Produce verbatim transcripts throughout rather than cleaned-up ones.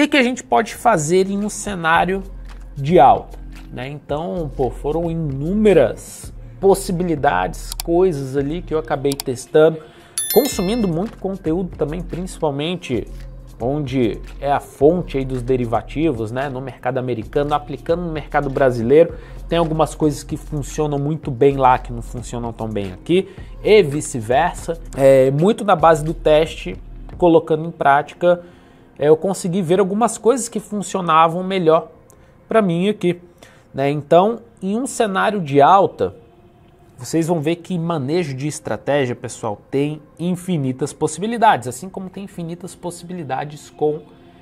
que, que a gente pode fazer em um cenário de alta? Né? Então, pô, foram inúmeras possibilidades, coisas ali que eu acabei testando, consumindo muito conteúdo também, principalmente onde é a fonte aí dos derivativos, né, no mercado americano, aplicando no mercado brasileiro. Tem algumas coisas que funcionam muito bem lá, que não funcionam tão bem aqui, e vice-versa. É, muito na base do teste, colocando em prática, é, eu consegui ver algumas coisas que funcionavam melhor para mim aqui. Né? Então, em um cenário de alta, vocês vão ver que manejo de estratégia, pessoal, tem infinitas possibilidades, assim como tem infinitas possibilidades com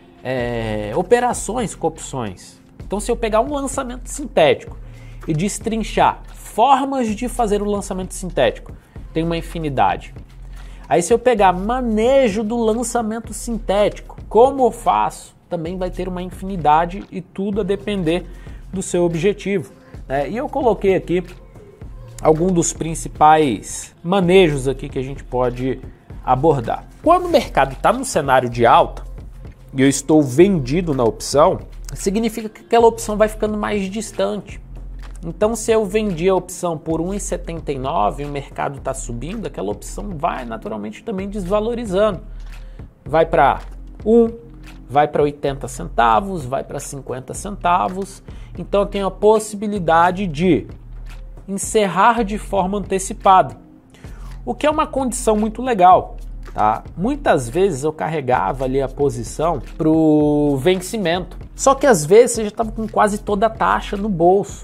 é, operações com opções. Então, se eu pegar um lançamento sintético e destrinchar formas de fazer o lançamento sintético, tem uma infinidade. Aí, se eu pegar manejo do lançamento sintético, como eu faço, também vai ter uma infinidade e tudo a depender do seu objetivo. Né? E eu coloquei aqui alguns dos principais manejos aqui que a gente pode abordar. Quando o mercado está num cenário de alta e eu estou vendido na opção, significa que aquela opção vai ficando mais distante. Então, se eu vendi a opção por um real e setenta e nove e o mercado está subindo, aquela opção vai naturalmente também desvalorizando. Vai para um, vai para oitenta centavos, vai para cinquenta centavos. Então, eu tenho a possibilidade de encerrar de forma antecipada, o que é uma condição muito legal, tá? Muitas vezes eu carregava ali a posição para o vencimento, só que às vezes você já estava com quase toda a taxa no bolso.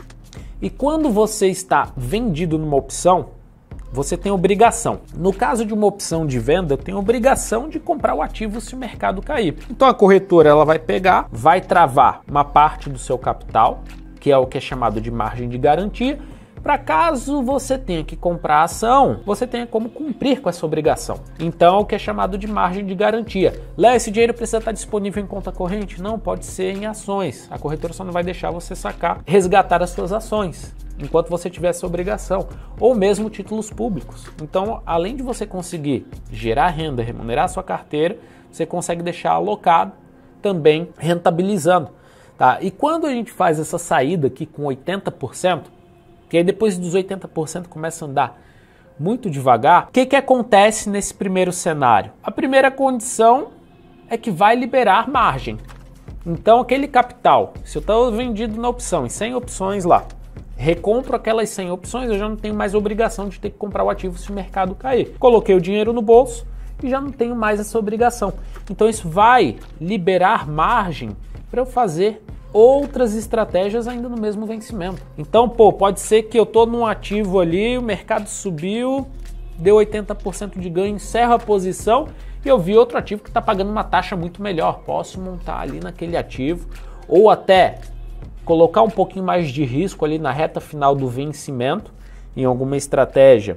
E quando você está vendido numa opção, você tem obrigação. No caso de uma opção de venda, eu tenho obrigação de comprar o ativo se o mercado cair. Então a corretora ela vai pegar, vai travar uma parte do seu capital, que é o que é chamado de margem de garantia, para caso você tenha que comprar a ação, você tenha como cumprir com essa obrigação. Então, o que é chamado de margem de garantia. Léo, esse dinheiro precisa estar disponível em conta corrente? Não, pode ser em ações. A corretora só não vai deixar você sacar, resgatar as suas ações, enquanto você tiver essa obrigação. Ou mesmo títulos públicos. Então, além de você conseguir gerar renda, remunerar a sua carteira, você consegue deixar alocado também rentabilizando. Tá? E quando a gente faz essa saída aqui com oitenta por cento, que aí depois dos oitenta por cento começa a andar muito devagar, o que, que acontece nesse primeiro cenário? A primeira condição é que vai liberar margem. Então aquele capital, se eu estou vendido na opção, em cem opções lá, recompro aquelas cem opções, eu já não tenho mais obrigação de ter que comprar o ativo se o mercado cair. Coloquei o dinheiro no bolso e já não tenho mais essa obrigação. Então isso vai liberar margem para eu fazer outras estratégias ainda no mesmo vencimento. Então, pô, pode ser que eu tô num ativo ali, o mercado subiu, deu oitenta por cento de ganho, encerro a posição e eu vi outro ativo que está pagando uma taxa muito melhor. Posso montar ali naquele ativo ou até colocar um pouquinho mais de risco ali na reta final do vencimento em alguma estratégia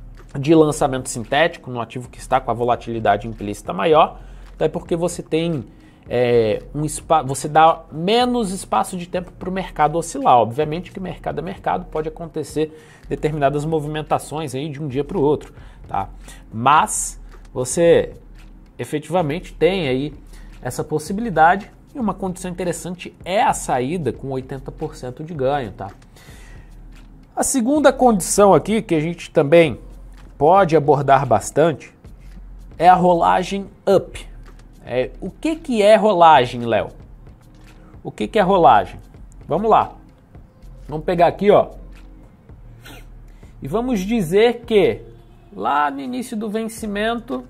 de lançamento sintético, no ativo que está com a volatilidade implícita maior, até porque você tem É, um spa, você dá menos espaço de tempo para o mercado oscilar. Obviamente que mercado é mercado, pode acontecer determinadas movimentações aí de um dia para o outro, tá? Mas você efetivamente tem aí essa possibilidade e uma condição interessante é a saída com oitenta por cento de ganho, tá? A segunda condição aqui que a gente também pode abordar bastante é a rolagem up. É, o que, que é rolagem, Léo? O que, que é rolagem? Vamos lá. Vamos pegar aqui, ó. E vamos dizer que lá no início do vencimento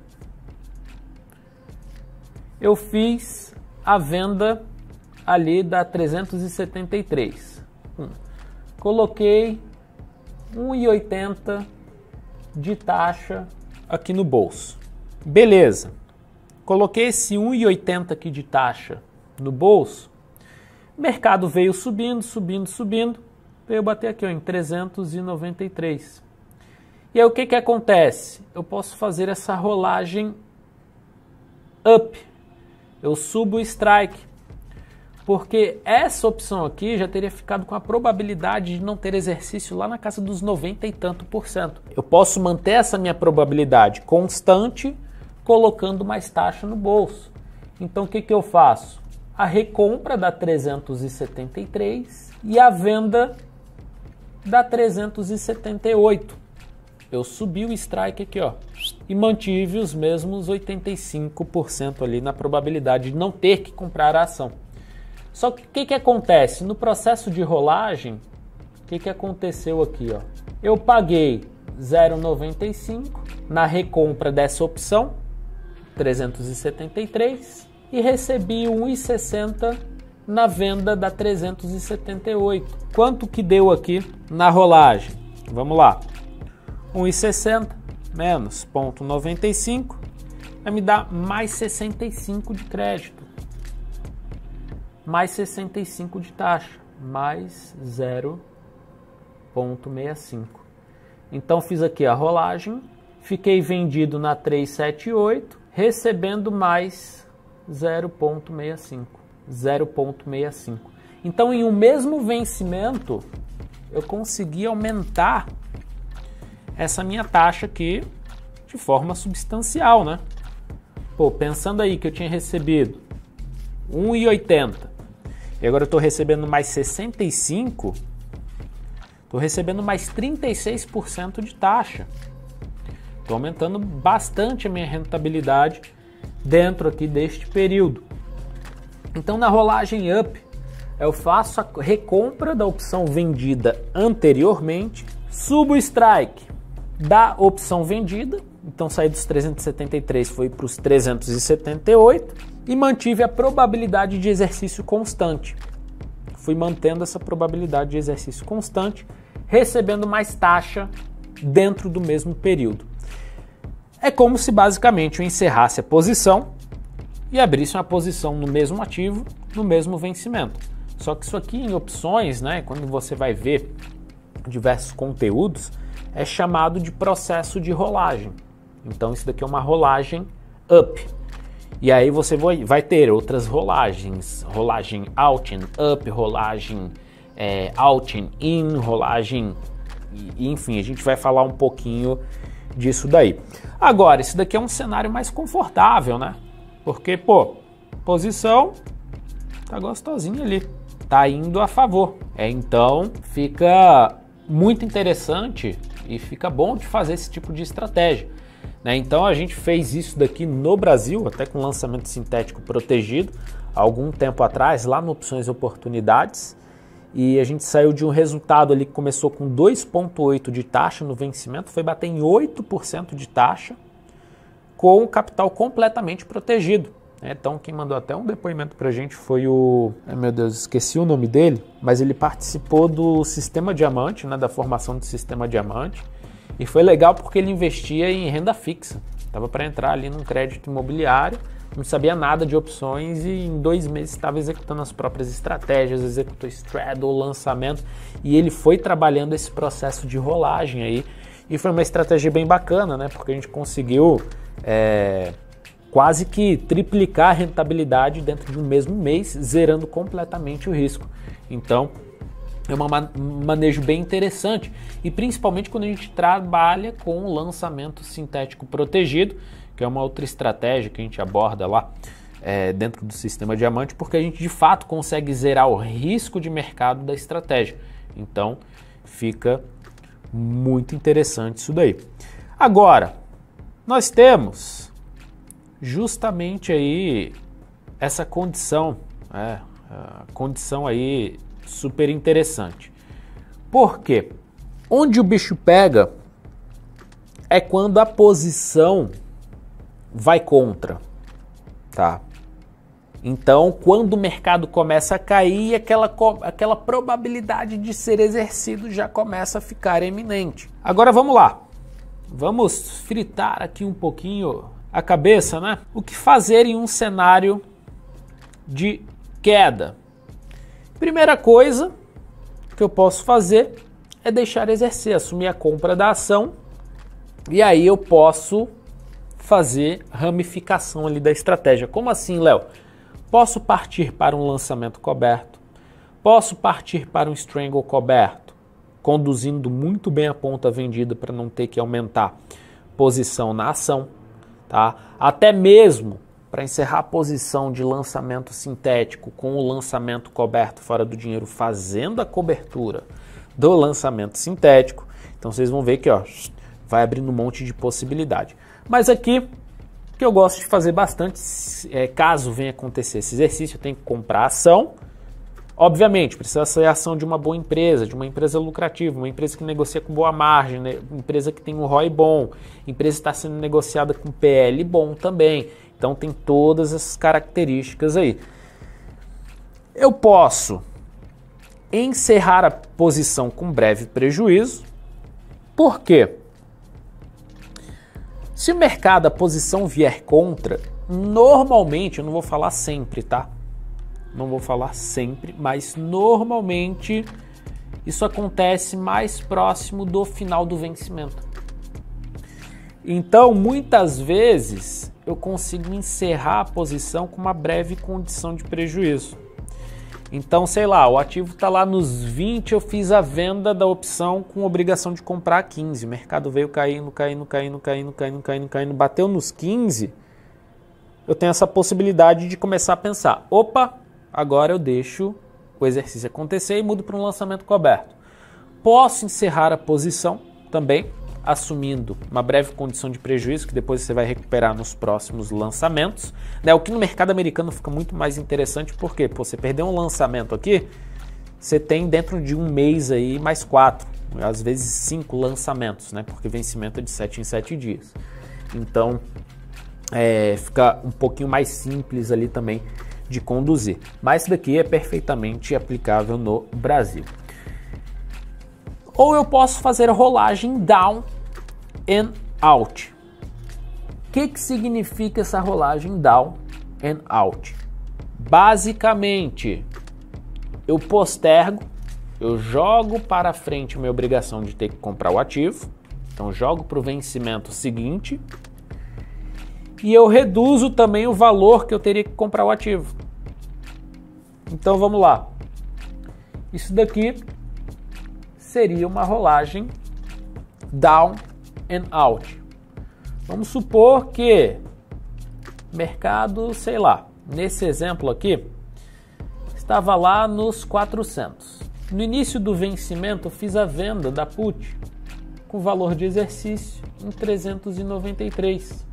eu fiz a venda ali da trezentos e setenta e três. Hum. Coloquei um real e oitenta centavos de taxa aqui no bolso. Beleza. Coloquei esse um real e oitenta centavos aqui de taxa no bolso, o mercado veio subindo, subindo, subindo, veio bater aqui ó, em trezentos e noventa e três. E aí o que, que acontece? Eu posso fazer essa rolagem up, eu subo o strike, porque essa opção aqui já teria ficado com a probabilidade de não ter exercício lá na casa dos noventa e tanto por cento. Eu posso manter essa minha probabilidade constante, colocando mais taxa no bolso. Então o que, que eu faço? A recompra dá trezentos e setenta e três e a venda dá trezentos e setenta e oito. Eu subi o strike aqui, ó, e mantive os mesmos oitenta e cinco por cento ali na probabilidade de não ter que comprar a ação. Só que o que, que acontece? No processo de rolagem, o que, que aconteceu aqui, ó? Eu paguei zero vírgula noventa e cinco na recompra dessa opção, trezentos e setenta e três, e recebi um vírgula sessenta na venda da trezentos e setenta e oito. Quanto que deu aqui na rolagem? Vamos lá. um vírgula sessenta menos zero vírgula noventa e cinco vai me dar mais sessenta e cinco de crédito. Mais sessenta e cinco de taxa. Mais zero vírgula sessenta e cinco. Então fiz aqui a rolagem. Fiquei vendido na trezentos e setenta e oito, recebendo mais zero vírgula sessenta e cinco. zero vírgula sessenta e cinco. Então em um mesmo vencimento eu consegui aumentar essa minha taxa aqui de forma substancial, né? Pô, pensando aí que eu tinha recebido um vírgula oitenta e agora eu estou recebendo mais sessenta e cinco, estou recebendo mais trinta e seis por cento de taxa. Estou aumentando bastante a minha rentabilidade dentro aqui deste período. Então na rolagem up eu faço a recompra da opção vendida anteriormente, subo o strike da opção vendida, então saí dos trezentos e setenta e três, foi para os trezentos e setenta e oito e mantive a probabilidade de exercício constante. Fui mantendo essa probabilidade de exercício constante, recebendo mais taxa dentro do mesmo período. É como se basicamente eu encerrasse a posição e abrisse uma posição no mesmo ativo, no mesmo vencimento. Só que isso aqui em opções, né, quando você vai ver diversos conteúdos, é chamado de processo de rolagem. Então isso daqui é uma rolagem up. E aí você vai ter outras rolagens, rolagem out and up, rolagem é, out and in, rolagem, e, enfim, a gente vai falar um pouquinho disso daí. Agora, isso daqui é um cenário mais confortável, né? Porque, pô, posição tá gostosinha ali, tá indo a favor. É, então fica muito interessante e fica bom de fazer esse tipo de estratégia, né? Então a gente fez isso daqui no Brasil, até com lançamento sintético protegido, há algum tempo atrás, lá no Opções Oportunidades, e a gente saiu de um resultado ali que começou com dois vírgula oito de taxa no vencimento, foi bater em oito por cento de taxa, com o capital completamente protegido. Então quem mandou até um depoimento pra gente foi o... Ai, meu Deus, esqueci o nome dele, mas ele participou do Sistema Diamante, né, da formação do Sistema Diamante, e foi legal porque ele investia em renda fixa. Estava para entrar ali num crédito imobiliário, não sabia nada de opções e em dois meses estava executando as próprias estratégias, executou straddle, lançamento, e ele foi trabalhando esse processo de rolagem aí, e foi uma estratégia bem bacana, né, porque a gente conseguiu... É, quase que triplicar a rentabilidade dentro de um mesmo mês, zerando completamente o risco. Então, é um manejo bem interessante, e principalmente quando a gente trabalha com o lançamento sintético protegido, que é uma outra estratégia que a gente aborda lá é, dentro do Sistema Diamante, porque a gente de fato consegue zerar o risco de mercado da estratégia. Então, fica muito interessante isso daí. Agora, nós temos... justamente aí essa condição, é, a condição aí super interessante. Por quê? Onde o bicho pega é quando a posição vai contra, tá? Então, quando o mercado começa a cair, aquela, aquela probabilidade de ser exercido já começa a ficar eminente. Agora vamos lá, vamos fritar aqui um pouquinho a cabeça, né? O que fazer em um cenário de queda? Primeira coisa que eu posso fazer é deixar exercer, assumir a compra da ação, e aí eu posso fazer ramificação ali da estratégia. Como assim, Léo? Posso partir para um lançamento coberto, posso partir para um strangle coberto, conduzindo muito bem a ponta vendida para não ter que aumentar posição na ação. Tá? Até mesmo para encerrar a posição de lançamento sintético com o lançamento coberto fora do dinheiro, fazendo a cobertura do lançamento sintético. Então vocês vão ver que ó, vai abrindo um monte de possibilidade. Mas aqui, o que eu gosto de fazer bastante, é, caso venha acontecer esse exercício, eu tenho que comprar ação. Obviamente, precisa ser a ação de uma boa empresa, de uma empresa lucrativa, uma empresa que negocia com boa margem, né? Uma empresa que tem um R O I bom, empresa que está sendo negociada com P L bom também. Então tem todas essas características aí. Eu posso encerrar a posição com breve prejuízo. Por quê? Se o mercado, a posição vier contra, normalmente, eu não vou falar sempre, tá? Não vou falar sempre, mas normalmente isso acontece mais próximo do final do vencimento. Então, muitas vezes, eu consigo encerrar a posição com uma breve condição de prejuízo. Então, sei lá, o ativo está lá nos vinte, eu fiz a venda da opção com obrigação de comprar a quinze. O mercado veio caindo, caindo, caindo, caindo, caindo, caindo, caindo, bateu nos quinze. Eu tenho essa possibilidade de começar a pensar, opa, agora eu deixo o exercício acontecer e mudo para um lançamento coberto. Posso encerrar a posição também, assumindo uma breve condição de prejuízo, que depois você vai recuperar nos próximos lançamentos. Né? O que no mercado americano fica muito mais interessante, porque pô, você perdeu um lançamento aqui, você tem dentro de um mês aí mais quatro, às vezes cinco lançamentos, né? Porque vencimento é de sete em sete dias. Então, é, fica um pouquinho mais simples ali também de conduzir. Mas isso daqui é perfeitamente aplicável no Brasil. Ou eu posso fazer a rolagem down and out. O que, que significa essa rolagem down and out? Basicamente, eu postergo, eu jogo para frente a minha obrigação de ter que comprar o ativo, então jogo para o vencimento seguinte, e eu reduzo também o valor que eu teria que comprar o ativo. Então vamos lá. Isso daqui seria uma rolagem down and out. Vamos supor que mercado, sei lá, nesse exemplo aqui, estava lá nos quatrocentos. No início do vencimento, eu fiz a venda da put com valor de exercício em trezentos e noventa e três.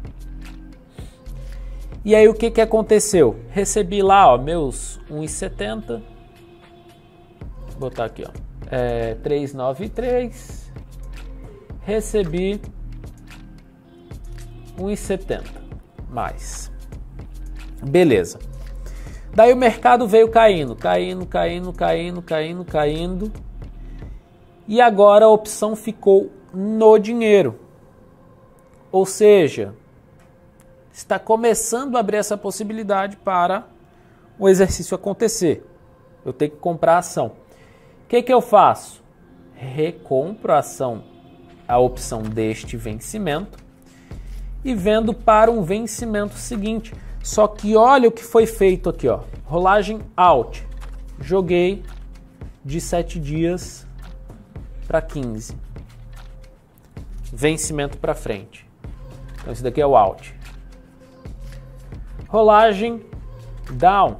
E aí o que, que aconteceu? Recebi lá ó, meus um e setenta. Vou botar aqui, ó. É, trezentos e noventa e três, recebi um e setenta mais, beleza. Daí o mercado veio caindo, caindo, caindo, caindo, caindo, caindo, e agora a opção ficou no dinheiro, ou seja, está começando a abrir essa possibilidade para o exercício acontecer. Eu tenho que comprar a ação. O que, que eu faço? Recompro a ação, a opção deste vencimento e vendo para um vencimento seguinte. Só que olha o que foi feito aqui, ó. Rolagem out. Joguei de sete dias para quinze. Vencimento para frente. Então esse daqui é o out. Rolagem down.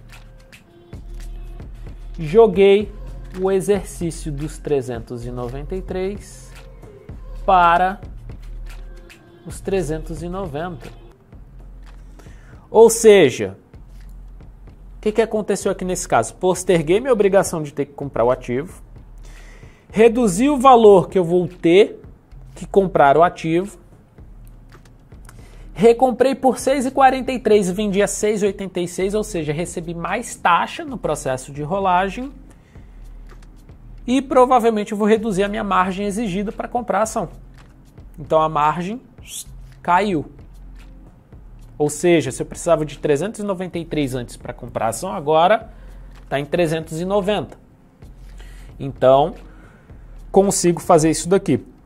Joguei o exercício dos trezentos e noventa e três para os trezentos e noventa. Ou seja, o que, que aconteceu aqui nesse caso? Posterguei minha obrigação de ter que comprar o ativo, reduzi o valor que eu vou ter que comprar o ativo, recomprei por seis reais e quarenta e três centavos e vendi a seis reais e oitenta e seis centavos, ou seja, recebi mais taxa no processo de rolagem e provavelmente eu vou reduzir a minha margem exigida para comprar a ação. Então a margem caiu. Ou seja, se eu precisava de trezentos e noventa e três antes para comprar a ação, agora está em trezentos e noventa. Então, consigo fazer isso daqui.